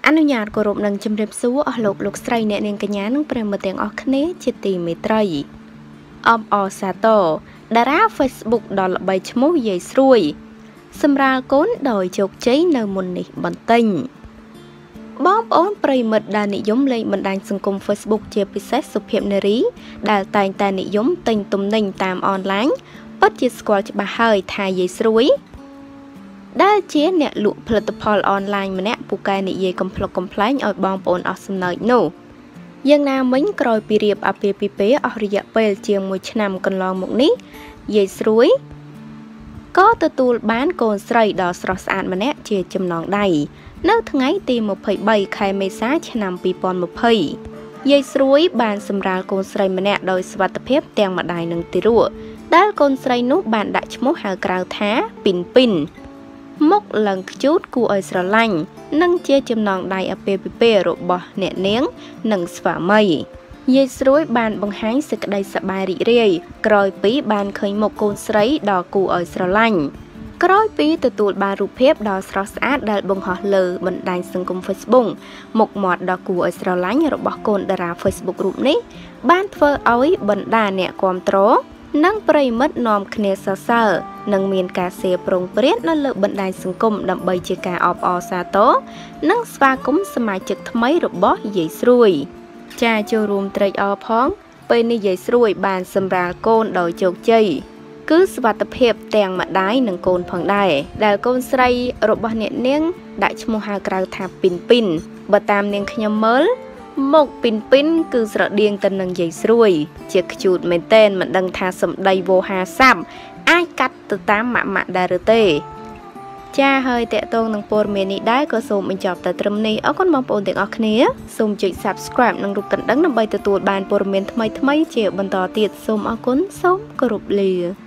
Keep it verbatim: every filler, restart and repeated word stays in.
អនុញ្ញាតគោរពនឹងជំរាបសួរអស់លោកលោកស្រីអ្នកនាងកញ្ញានិងប្រិយមិត្តទាំងអស់គ្នាជាទីមេត្រីអបអរសាទរតារា Facebook ដ៏ល្បីឈ្មោះយាយស្រួយសម្រាលកូនដោយជោគជ័យនៅមុននេះបន្តិចបងប្អូនប្រិយមិត្តដែលនិយមលេងបណ្ដាញសង្គម Facebook ជាពិសេសសុភាពនារីដែលតែងតែនិយមទិញទំនិញតាមអនឡាញពិតជាស្គាល់ច្បាស់ហើយថាយាយស្រួយដែលជាអ្នកលក់ផលិតផលអនឡាញម្នាក់ពូកែនិយាយកំភ្លុកកំប្លែងឲ្យបងប្អូនអស់សំណើចនោះយ៉ាងណាមិញក្រោយពីរៀបអាពាហ៍ពិពាហ៍អស់រយៈពេលជាងមួយឆ្នាំកន្លងមកនេះយាយស្រួយក៏ទទួលបានកូនស្រីដ៏ស្រស់ស្អាតម្នាក់ជាចំណងដៃនៅថ្ងៃទីម្ភៃបីខែមេសាឆ្នាំពីរពាន់ម្ភៃយាយស្រួយបានសម្រាលកូនស្រីម្នាក់ដោយសុវត្ថិភាពទាំងម្ដាយនិងទារកដែលកូនស្រីនោះបានដាក់ឈ្មោះហៅក្រៅថាពីនពីនមុខឡើងខ្ជូតគួរឲ្យស្រឡាញ់និងជាចំណងដៃអាពាហ៍ពិពាហ៍របស់អ្នកនាងនិងស្វាមីយាយស្រួយបានបង្ហាញសេចក្តីសប្បាយរីករាយក្រោយពីបានឃើញមុខកូនស្រីដ៏គួរឲ្យស្រឡាញ់ក្រោយពីទទួលបានរូបភាពដ៏ស្រស់ស្អាតដែលបង្ហោះលើបណ្ដាញសង្គម Facebook មុខមាត់ដ៏គួរឲ្យស្រឡាញ់របស់កូនតារា Facebook រូបនេះបានធ្វើឲ្យបណ្ដាអ្នកគាំទ្រនិងប្រិយមិត្តនាំគ្នាសរសើរនិងមានការសៀប្រងព្រាតនៅលើបណ្ដាញសង្គមដើម្បីជាការអបអរសាទរនិងស្វាគមន៍សមាជិកថ្មីរបស់យាយស្រួយចាចូលរួមត្រេកអរផងពេលនេះយាយស្រួយបានសម្រាលកូនដោយជោគជ័យគឺសុវត្ថិភាពទាំងម្ដាយនិងកូនផងដែរដែលកូនស្រីរបស់អ្នកនាងដាក់ឈ្មោះហៅក្រៅថាពីនពីនបើតាមនាងខ្ញុំមើលមុខពីនពីនគឺស្រដៀងទៅនឹងយាយស្រួយជាខ្ជូតមែនតែនមិនដឹងថាសម្ដីវោហារស័ព្ទអាចកាត់ទៅតាមម៉ាក់ម៉ាក់ដែរឬទេចាហើយតេតងនឹងព័ត៌មាននេះដែរក៏សូមបញ្ចប់តែត្រឹមនេះអរគុណបងប្អូនទាំងអស់គ្នាសូមចុច Subscribe និងរូបកណ្ដឹងដើម្បីទទួលបានព័ត៌មានថ្មីៗជាបន្តទៀតសូមអរគុណសូមគោរពលា